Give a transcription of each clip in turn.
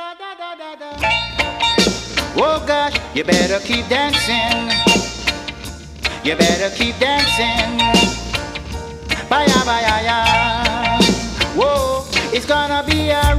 Oh gosh, you better keep dancing. You better keep dancing. Baya baya ya. Whoa, it's gonna be a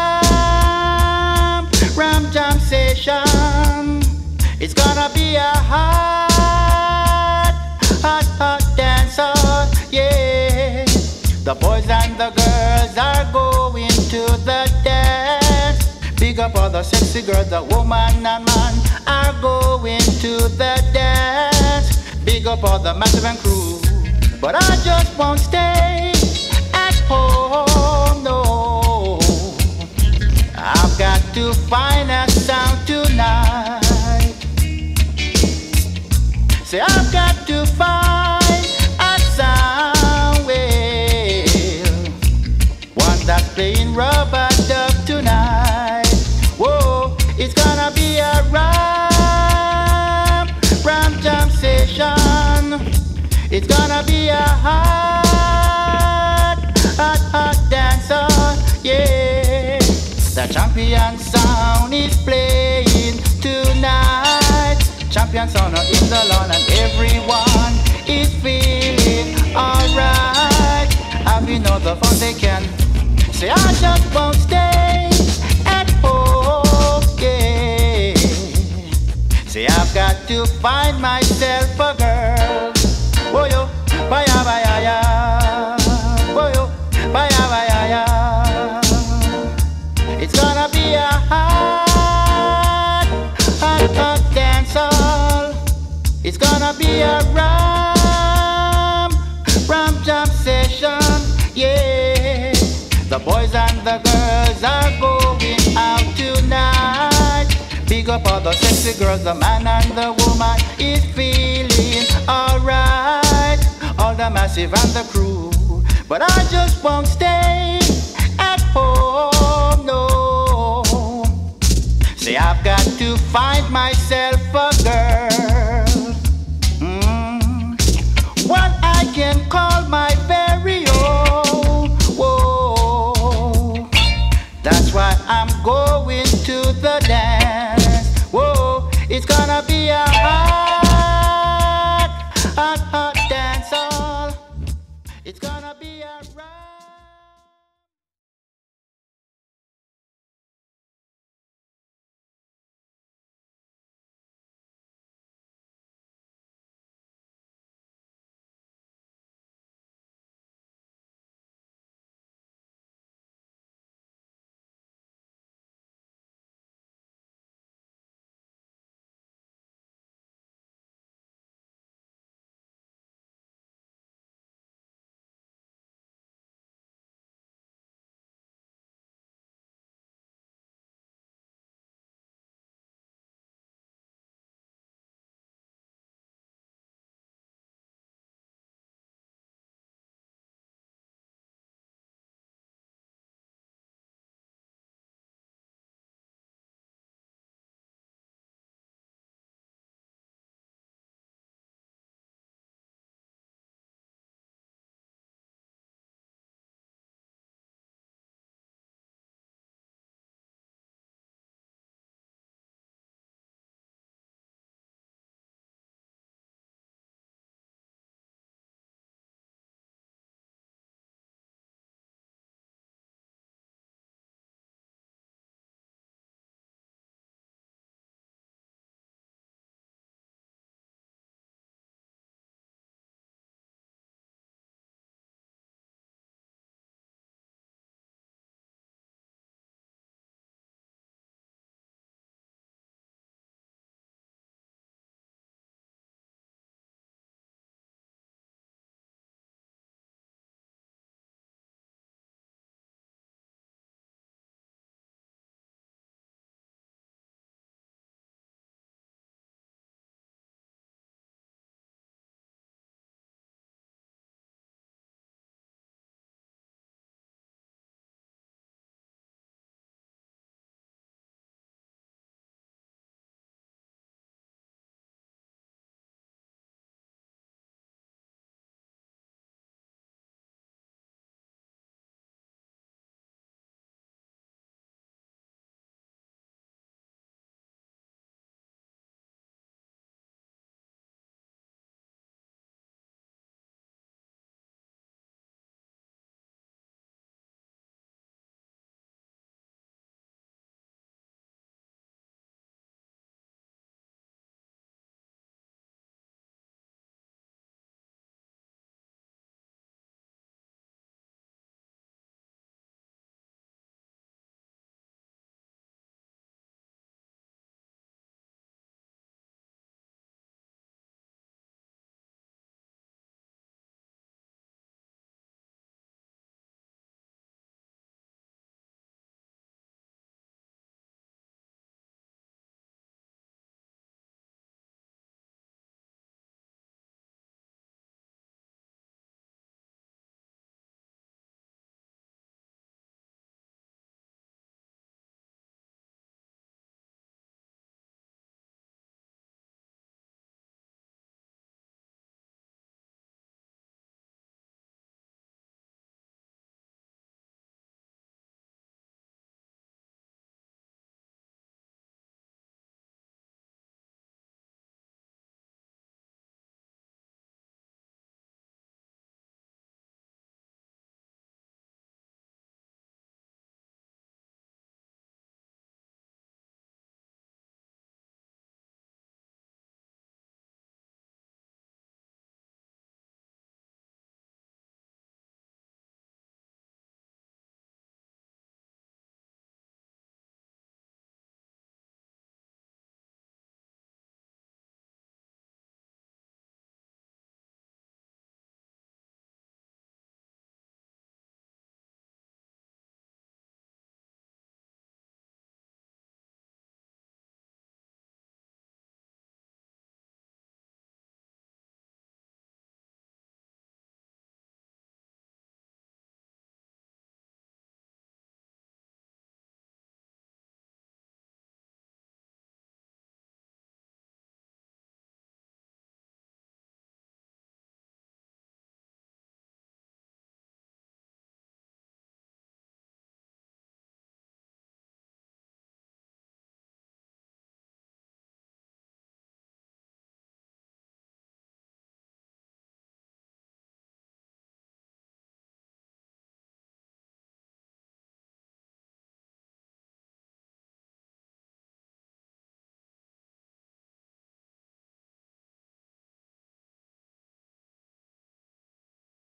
ram jam session. It's gonna be a hot dancer. Yeah, the boys and the girls are going to the dance. Big up all the sexy girls, the woman and man are going to the dance. Big up all the massive and crew. But I just won't stay at home, no. I've got to find a sound tonight. Say I've got to find a sound, well, one that's playing rubber dub tonight. Whoa, it's gonna be a ram jam session. It's gonna be a hot dancer, yeah. The champion sound is playing tonight. Champion sound are in the lawn and everyone is feeling alright. Having all the fun they can. Say I just won't stay at home, yeah. Say I've got to find myself a girl. Boyo, baya baya ya. Boyo, baya baya ya. It's gonna be a hot dancer. It's gonna be a ram jam session. Yeah, the boys and the girls are going out tonight. Big up all the sexy girls, the man and the woman is feeling alright. All the massive and the crew. But I just won't stay at home, no. Say I've got to find myself a girl, one I can call my very own. Whoa, that's why I'm going to the dance. Whoa, it's gonna be